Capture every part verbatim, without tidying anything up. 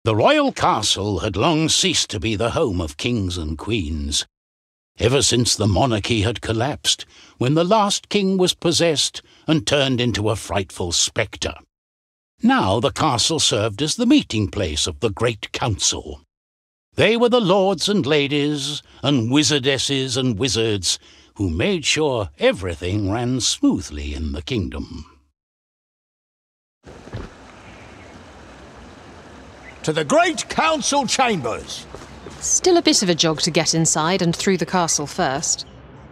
The royal castle had long ceased to be the home of kings and queens. Ever since the monarchy had collapsed, when the last king was possessed and turned into a frightful spectre. Now the castle served as the meeting place of the great council. They were the lords and ladies and wizardesses and wizards who made sure everything ran smoothly in the kingdom. To the great council chambers! Still a bit of a jog to get inside and through the castle first.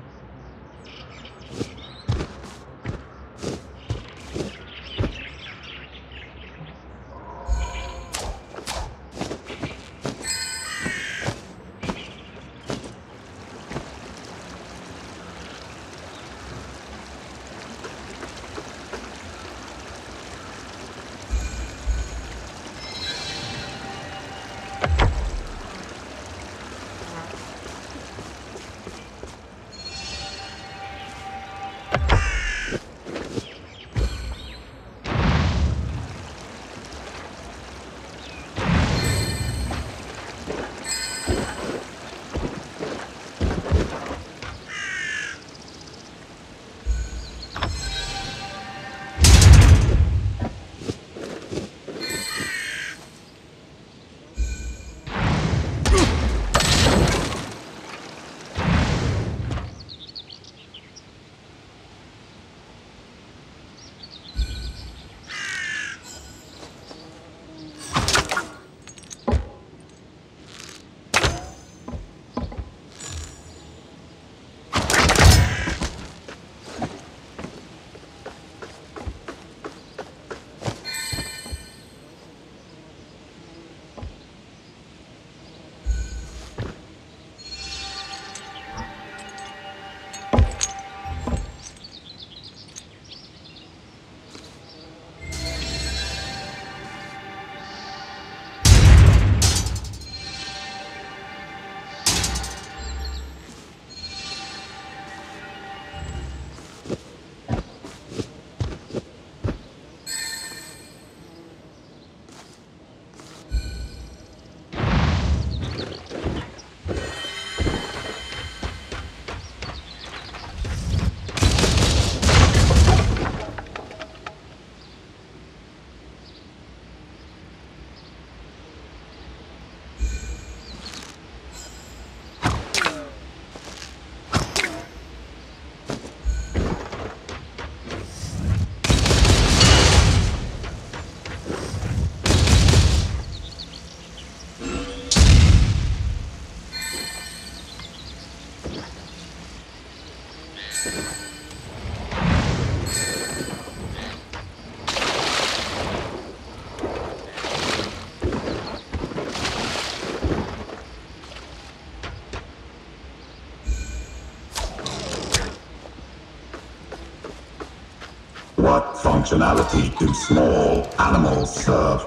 What functionality do small animals serve?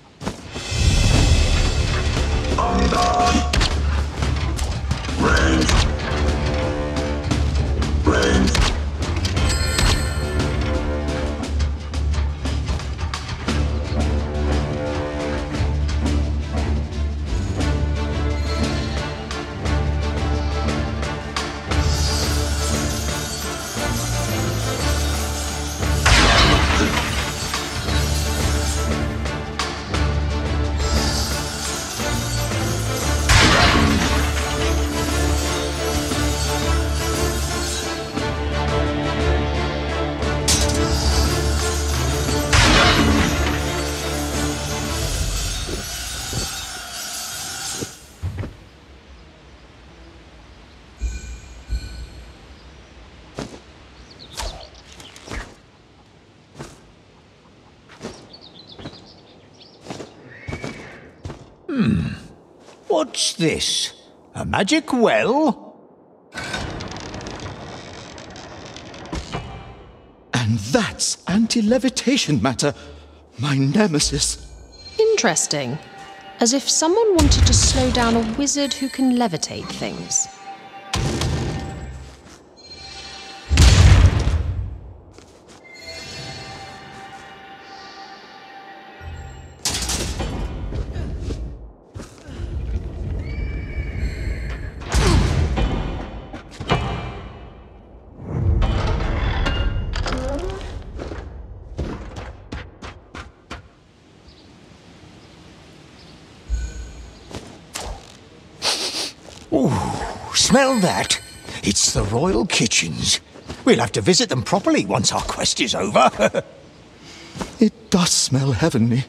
Undone! Range! Range! Hmm. What's this? A magic well? And that's anti-levitation matter. My nemesis. Interesting. As if someone wanted to slow down a wizard who can levitate things. Ooh, smell that? It's the royal kitchens. We'll have to visit them properly once our quest is over. It does smell heavenly.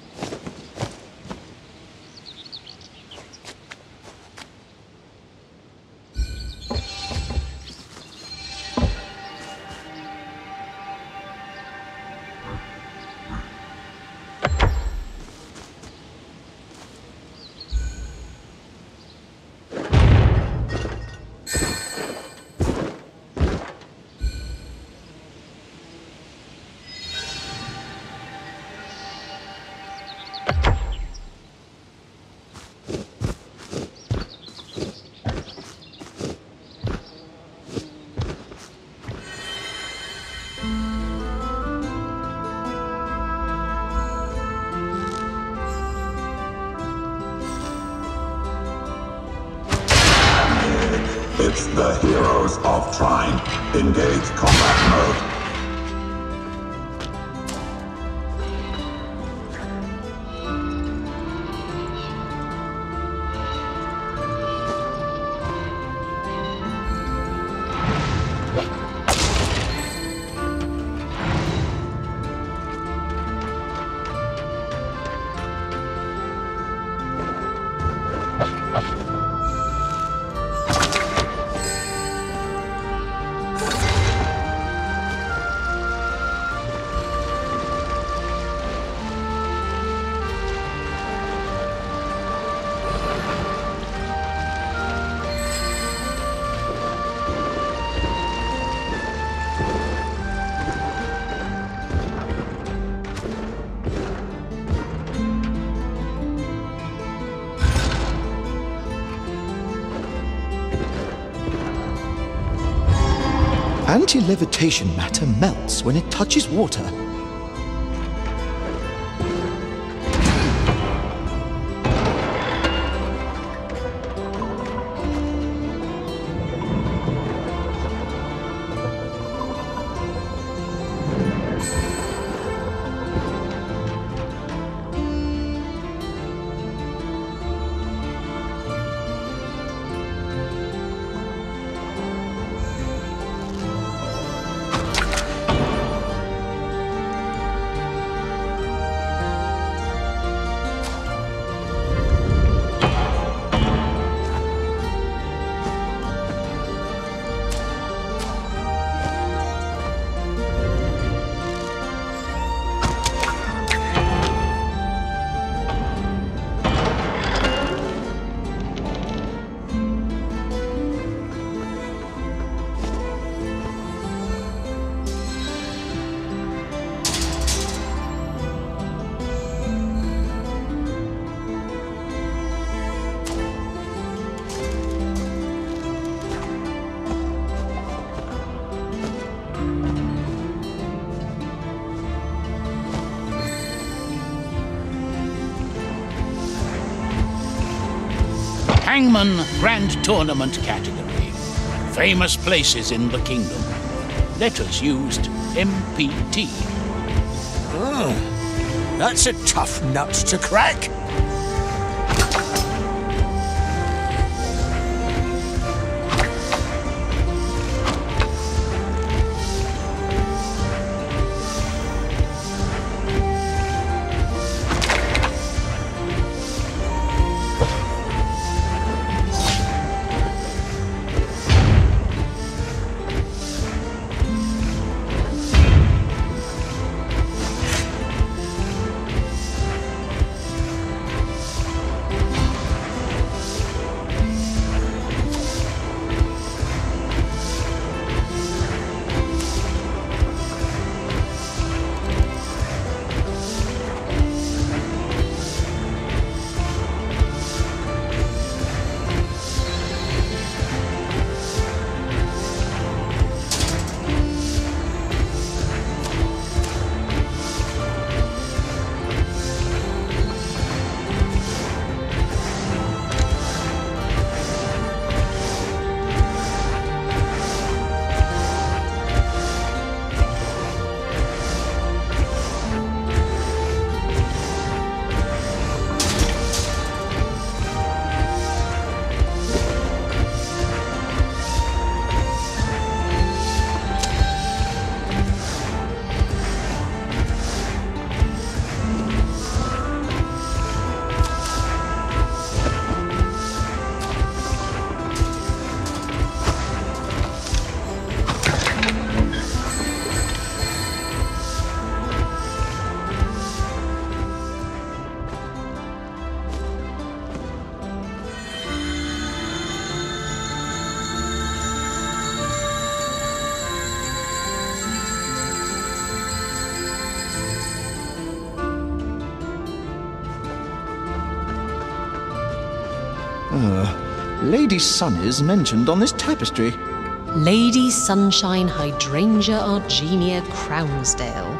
It's the Heroes of Trine. Engage combat mode. Anti-levitation matter melts when it touches water. Hangman Grand Tournament category. Famous places in the kingdom. Letters used M P T. Oh, that's a tough nut to crack. Uh, Lady Sun is mentioned on this tapestry. Lady Sunshine Hydrangea Argenia Crownsdale.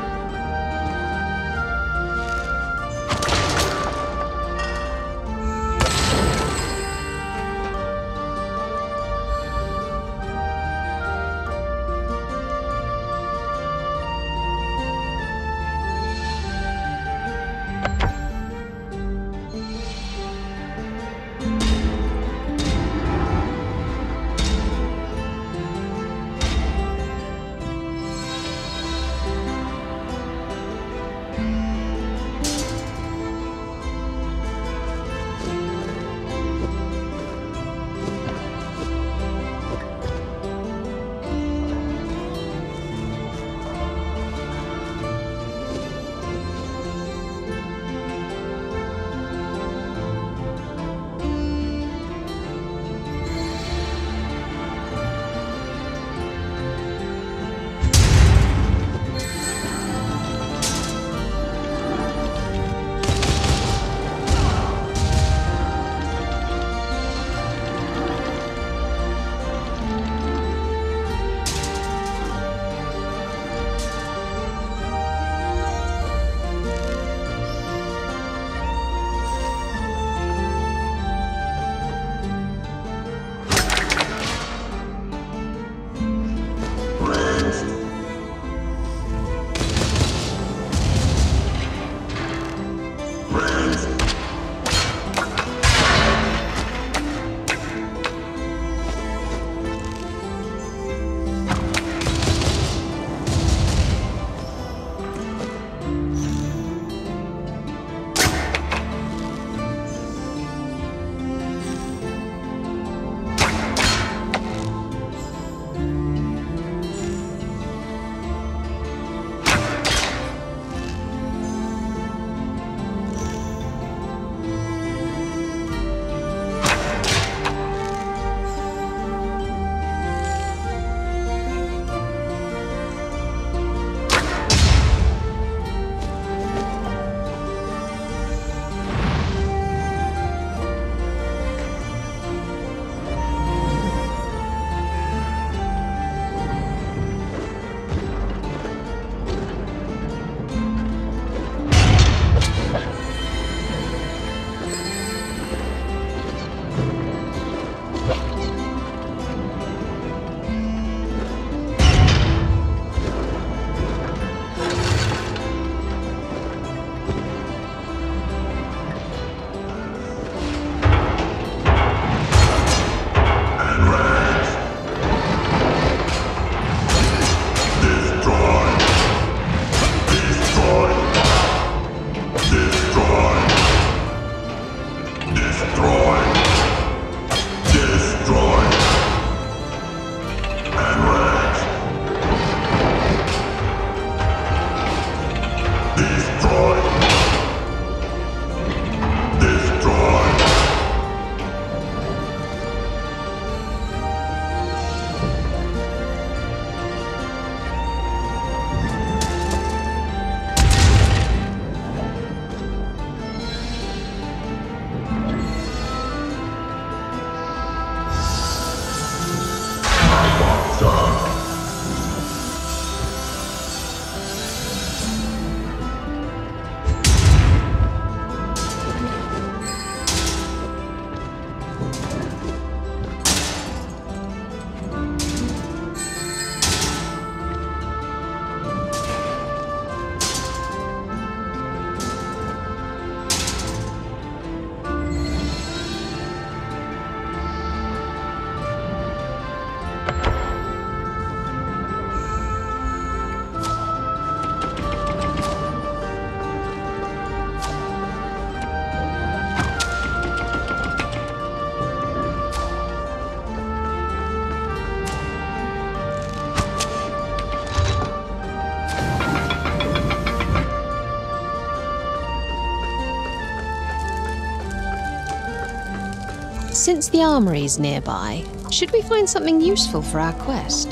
Since the armory's nearby, should we find something useful for our quest?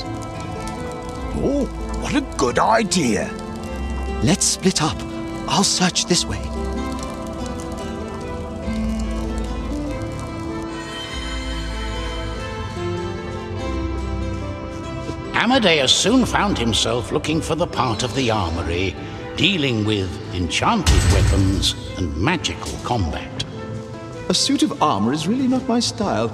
Oh, what a good idea. Let's split up. I'll search this way. Amadeus soon found himself looking for the part of the armory, dealing with enchanted weapons and magical combat. A suit of armor is really not my style.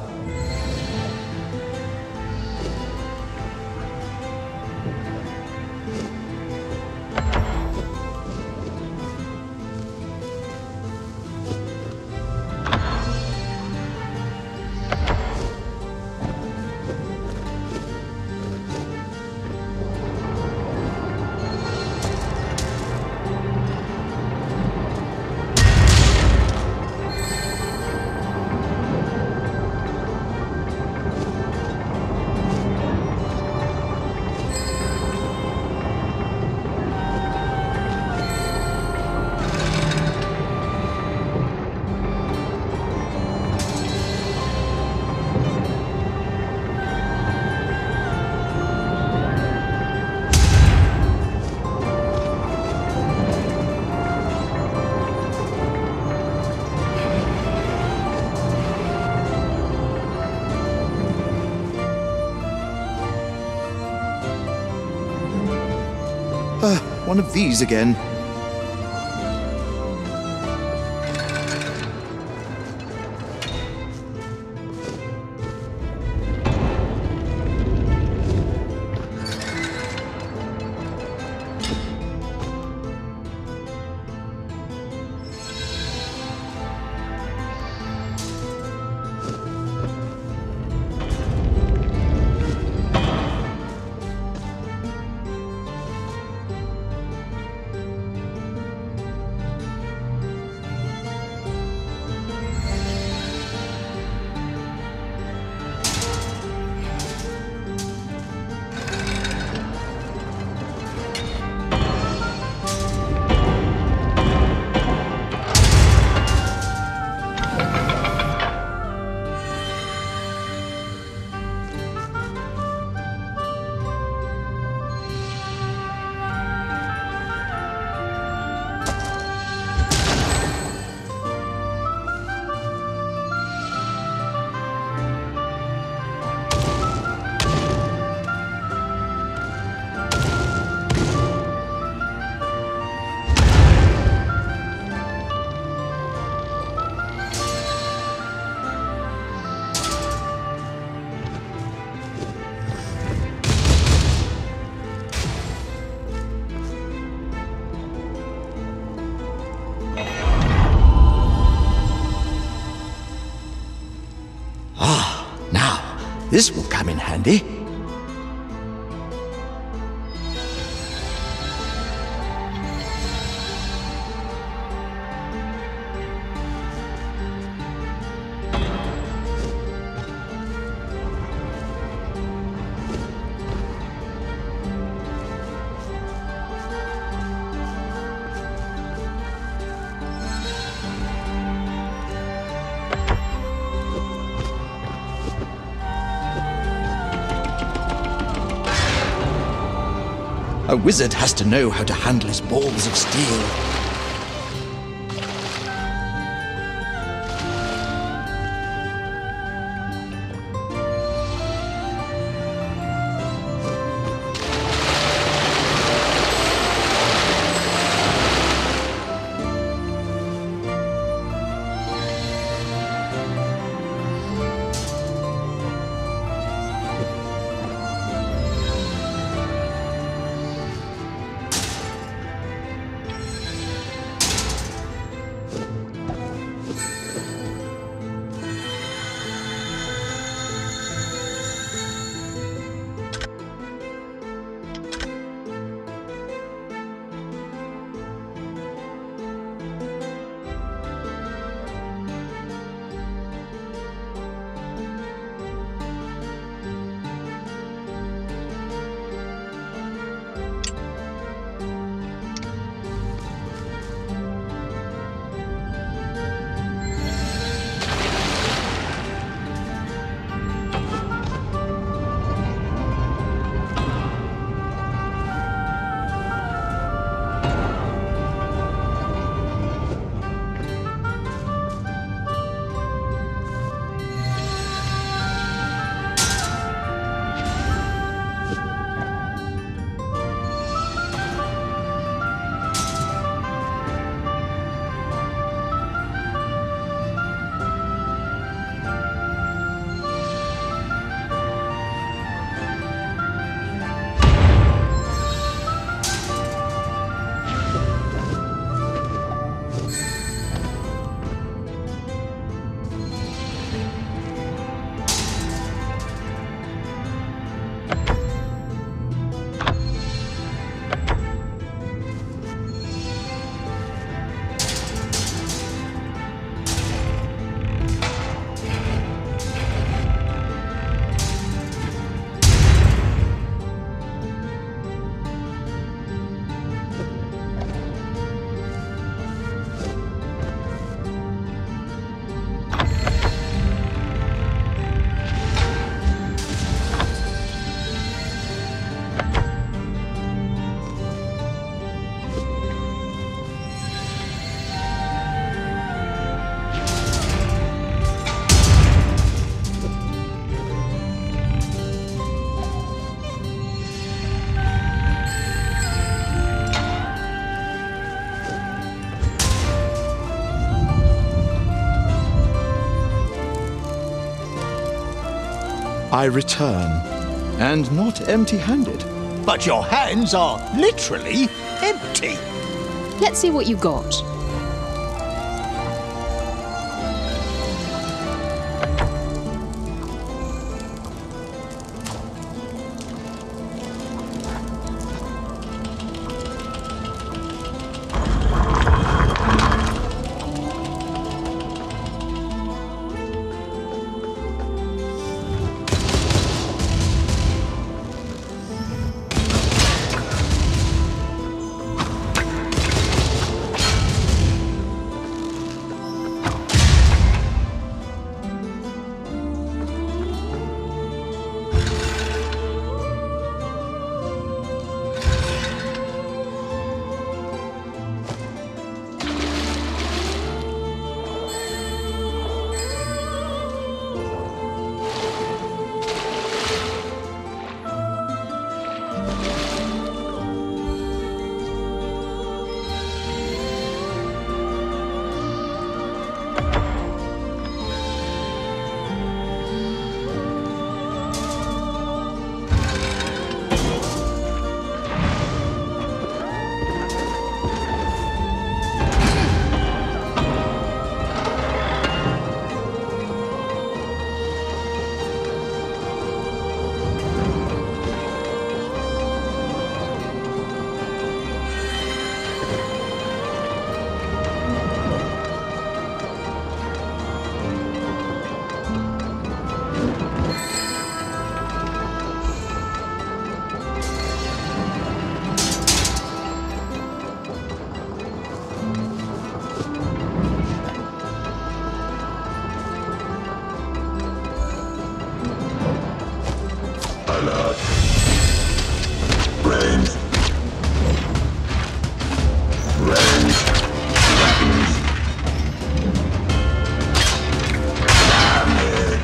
Uh, one of these again. This will come in handy. A wizard has to know how to handle his balls of steel. I return, and not empty-handed. But your hands are literally empty. Let's see what you got. Alert. Range. Range. Weapons. Damage.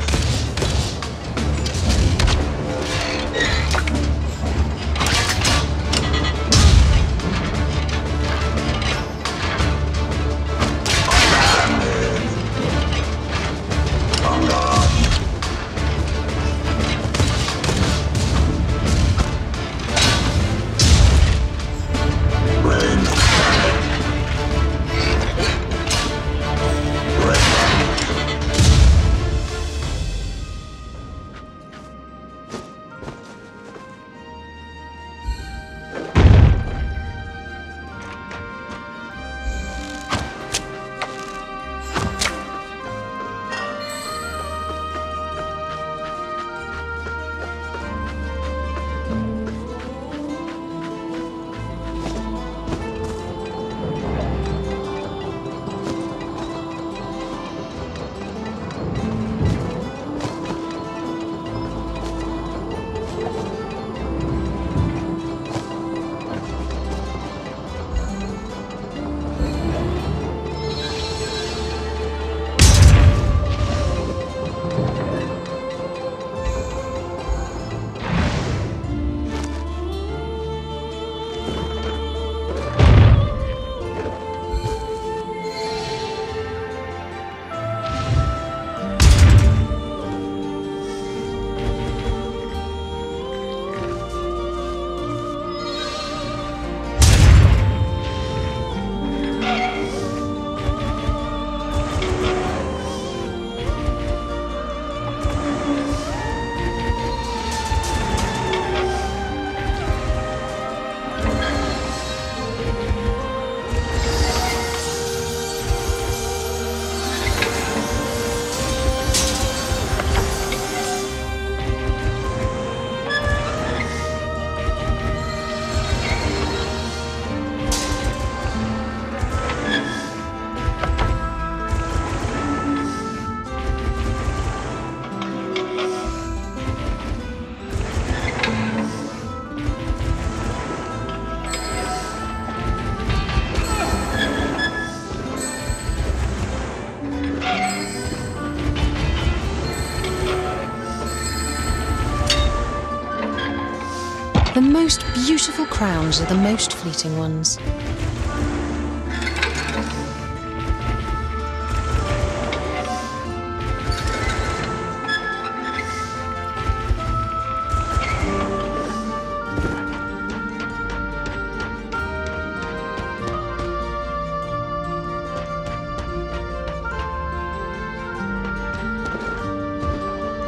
Damage. On guard. The most beautiful crowns are the most fleeting ones.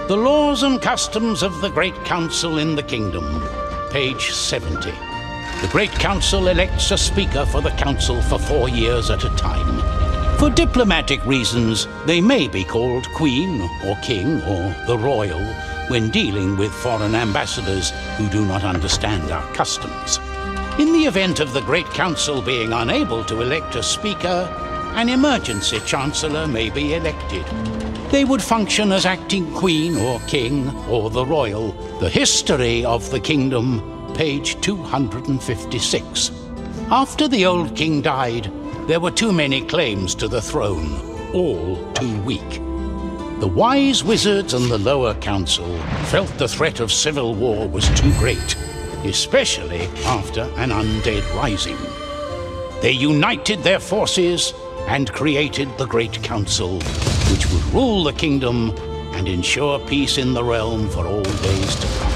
The Laws and Customs of the Great Council in the Kingdom, page seventy. The Great Council elects a speaker for the council for four years at a time. For diplomatic reasons, they may be called Queen or King or the Royal when dealing with foreign ambassadors who do not understand our customs. In the event of the Great Council being unable to elect a speaker, an emergency chancellor may be elected. They would function as acting Queen or King or the Royal. The History of the Kingdom, page two hundred fifty-six. After the old king died, there were too many claims to the throne, all too weak. The wise wizards and the lower council felt the threat of civil war was too great, especially after an undead rising. They united their forces and created the Great Council, which would rule the kingdom and ensure peace in the realm for all days to come.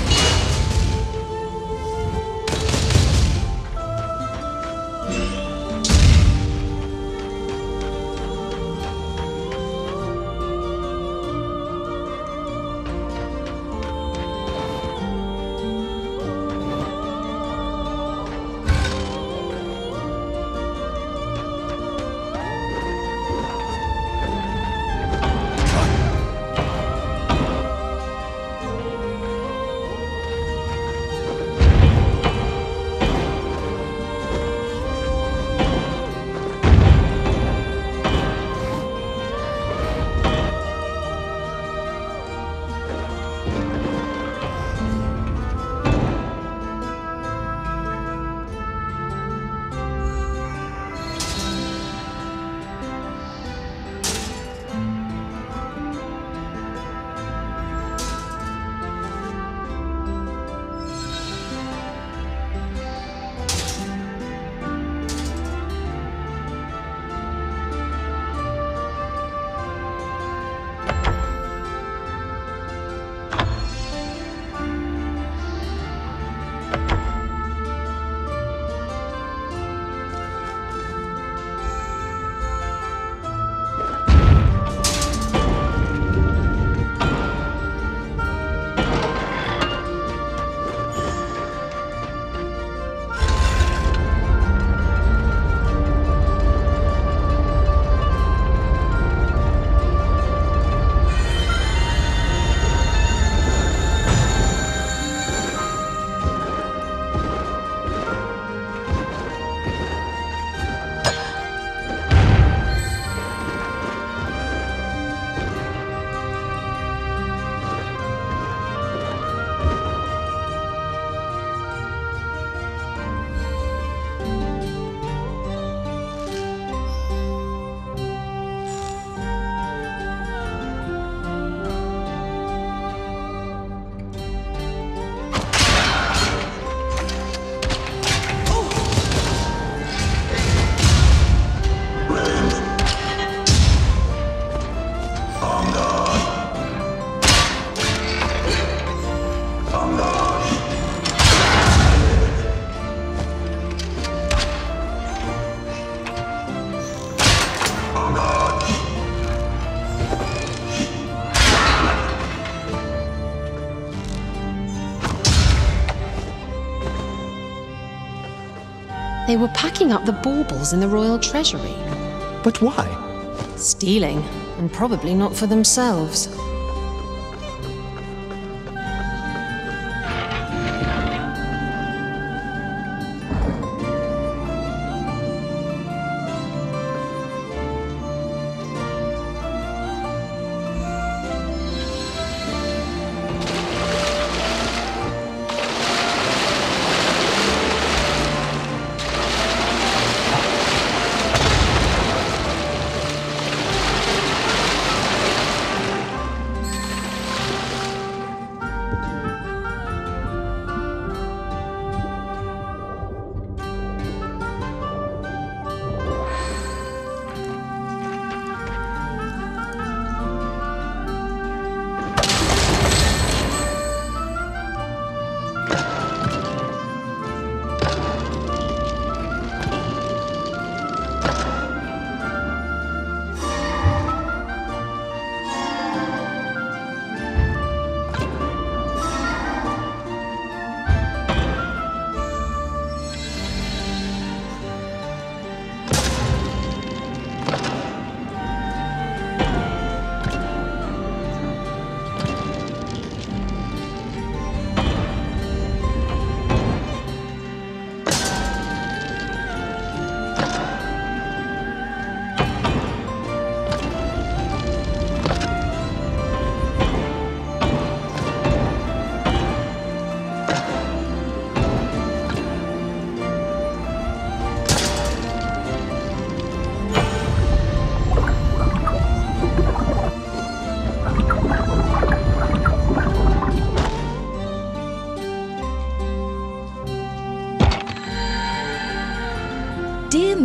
They were packing up the baubles in the royal treasury. But why? Stealing, and probably not for themselves.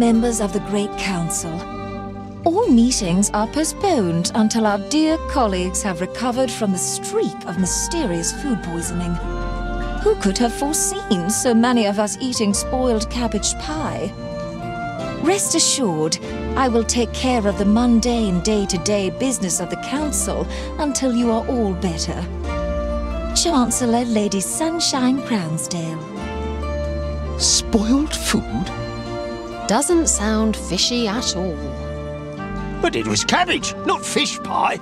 members of the Great Council. All meetings are postponed until our dear colleagues have recovered from the streak of mysterious food poisoning. Who could have foreseen so many of us eating spoiled cabbage pie? Rest assured, I will take care of the mundane day-to-day business of the Council until you are all better. Chancellor Lady Sunshine Crownsdale. Spoiled food? Doesn't sound fishy at all. But it was cabbage, not fish pie.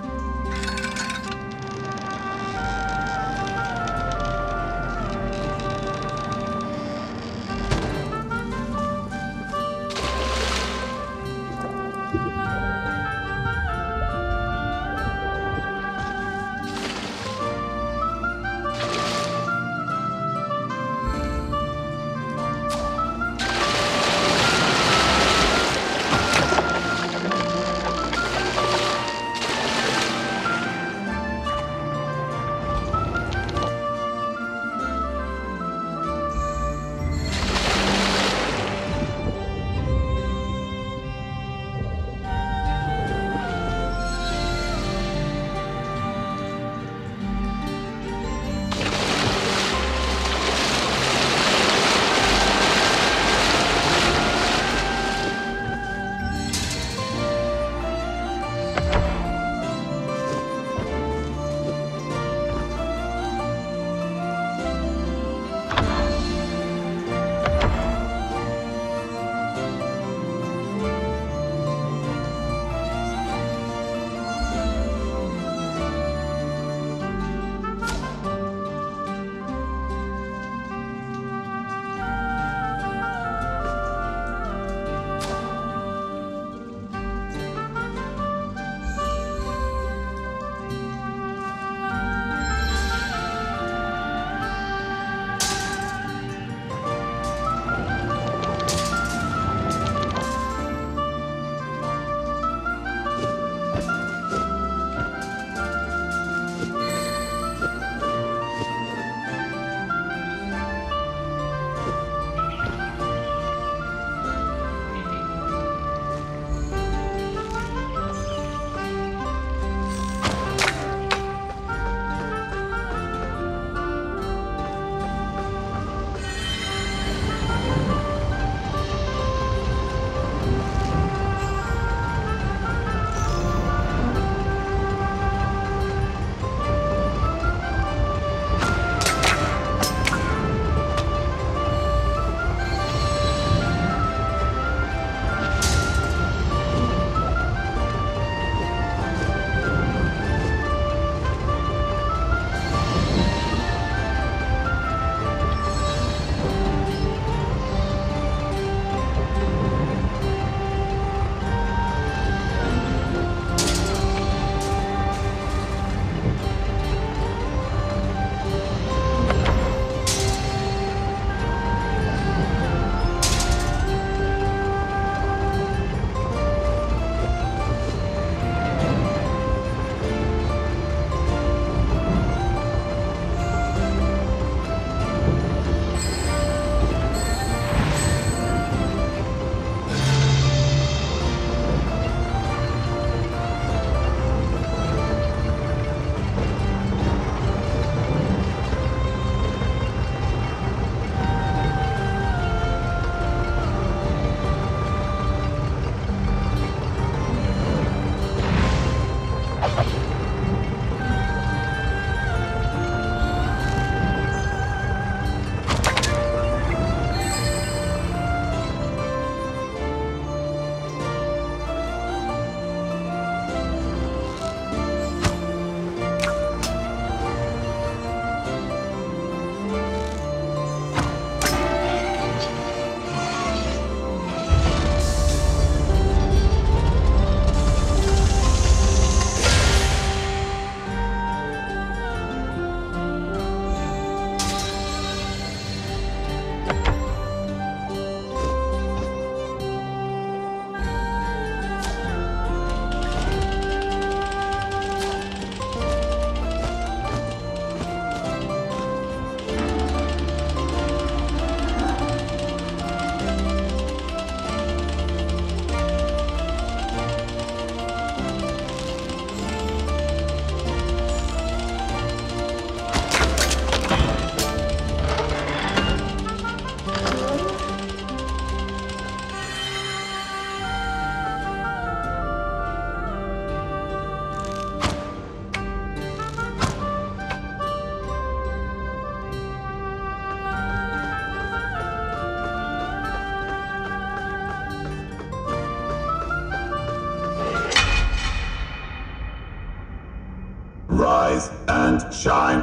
Rise and shine.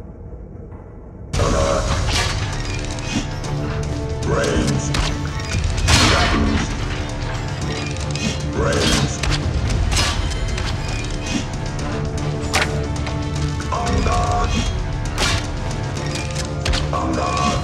Alert. Range. Weapons. Range. On guard. On guard.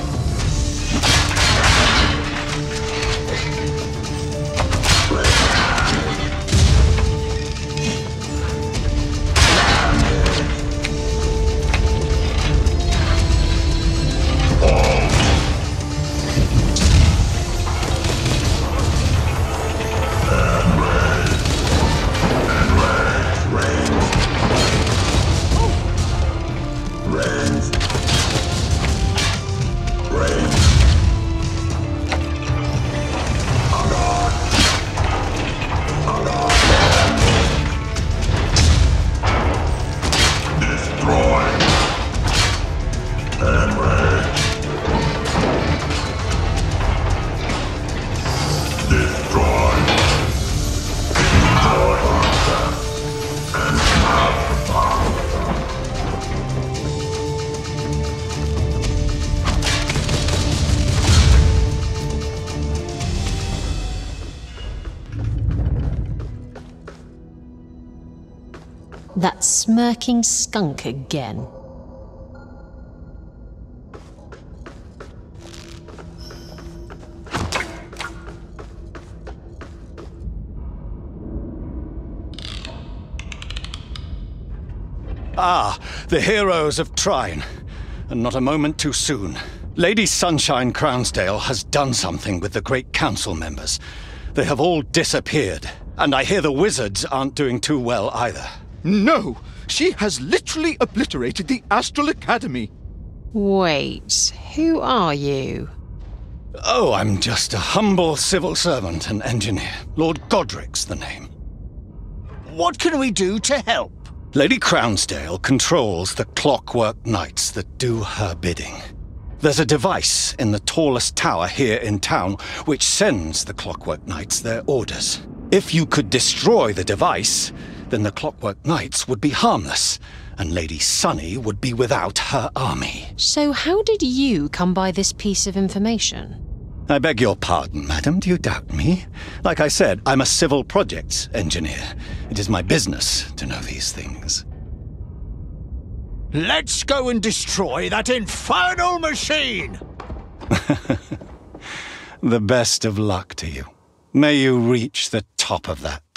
That smirking skunk again. Ah, the heroes of Trine. And not a moment too soon. Lady Sunshine Crownsdale has done something with the Great Council members. They have all disappeared, and I hear the wizards aren't doing too well either. No! She has literally obliterated the Astral Academy! Wait, who are you? Oh, I'm just a humble civil servant and engineer. Lord Godric's the name. What can we do to help? Lady Crownsdale controls the Clockwork Knights that do her bidding. There's a device in the tallest tower here in town which sends the Clockwork Knights their orders. If you could destroy the device, then the Clockwork Knights would be harmless, and Lady Sunny would be without her army. So how did you come by this piece of information? I beg your pardon, madam. Do you doubt me? Like I said, I'm a civil projects engineer. It is my business to know these things. Let's go and destroy that infernal machine! The best of luck to you. May you reach the top of that